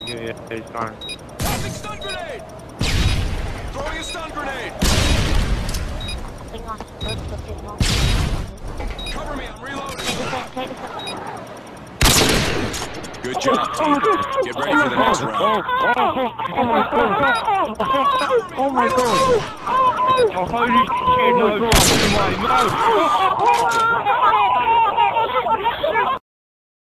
Yeah, he's gone. Tossing stun grenade! Throwing a stun grenade! Cover me, I'm reloading! Good job, team. Get ready for the next round. Oh my god! Oh, holy shit, no, no, no.